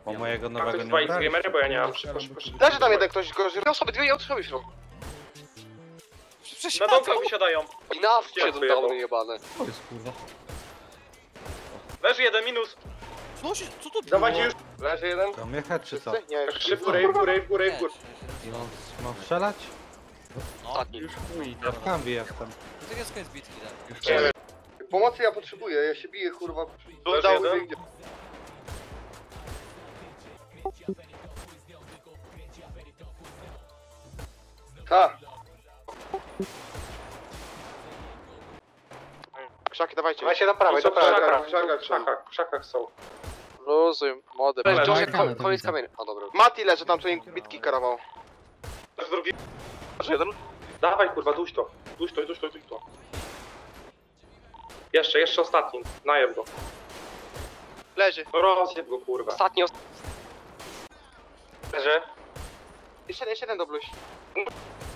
Bo mojego A nowego ktoś nie dwa ubrali. gamery, bo ja nie mam. Szybko. Leży tam jeden ktoś, go dwie osoby są. Na domkach wysiadają. I na wcie Gdzie są wyjebał? downy jebane. To jest kurwa. Leży jeden minus. Co się, co to było? Dawajcie już. Leży jeden. To jechać czy co? Nie, Tak szybko, rej w górę. I mam strzelać? ostatni. Już chuj. Ja w kambi jestem. To jest koniec bitki, tak? Pomocy ja potrzebuję, ja się biję kurwa. Leży Dodały jeden. wyjdzie. Ha! Krzaki dawajcie. Dawajcie na prawej, w krzakach są. Luzuj, młody. Leży, Leży, leży. koniec kamienia. O dobra. Mati leży tam, co im bitki karawał. Leży drugi. Leży jeden. Dawaj kurwa, duś to. Jeszcze ostatni. Najem go. Leży. Rozjeb go kurwa. Ostatni. Leży. Jeszcze jeden do bluś.